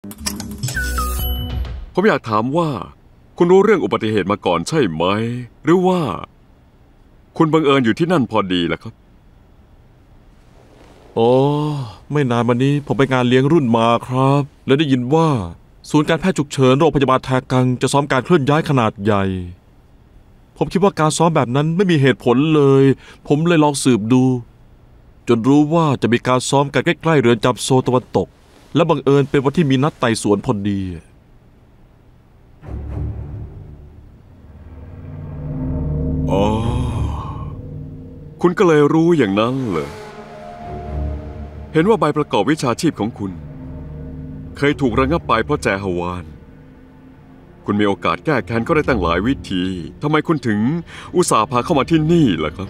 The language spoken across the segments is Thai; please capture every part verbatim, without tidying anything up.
ผมอยากถามว่าคุณรู้เรื่องอุบัติเหตุมาก่อนใช่ไหมหรือว่าคุณบังเอิญอยู่ที่นั่นพอดีล่ะครับโอ้ไม่นานมานี้ผมไปงานเลี้ยงรุ่นมาครับแล้วได้ยินว่าศูนย์การแพทย์ฉุกเฉินโรงพยาบาลแทกังจะซ้อมการเคลื่อนย้ายขนาดใหญ่ผมคิดว่าการซ้อมแบบนั้นไม่มีเหตุผลเลยผมเลยลองสืบดูจนรู้ว่าจะมีการซ้อมกันใกล้ๆเรือนจำโซตะวันตกและบังเอิญเป็นวันที่มีนัดไต่สวนพอดีอ๋อคุณก็เลยรู้อย่างนั้นเหรอเห็นว่าใบประกอบวิชาชีพของคุณเคยถูกระงับไปเพราะแจฮวานคุณมีโอกาสแก้แค้นก็ได้ตั้งหลายวิธีทำไมคุณถึงอุตส่าห์พาเข้ามาที่นี่ล่ะครับ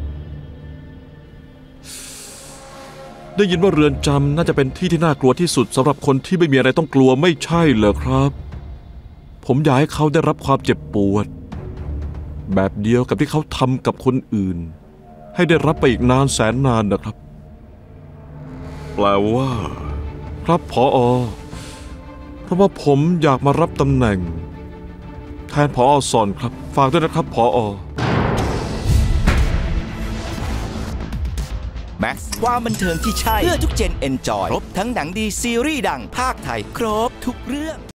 ได้ยินว่าเรือนจำน่าจะเป็นที่ที่น่ากลัวที่สุดสำหรับคนที่ไม่มีอะไรต้องกลัวไม่ใช่เหรอครับผมอยากให้เขาได้รับความเจ็บปวดแบบเดียวกับที่เขาทำกับคนอื่นให้ได้รับไปอีกนานแสนนานนะครับแปลว่าครับผอ.เพราะว่าผมอยากมารับตำแหน่งแทนผอ.สอนครับฝากด้วยนะครับผอ. แม็กซ์ความบันเทิงที่ใช่เพื่อทุกเจนเอนจอยครบทั้งหนังดีซีรีส์ดังภาคไทยครบทุกเรื่อง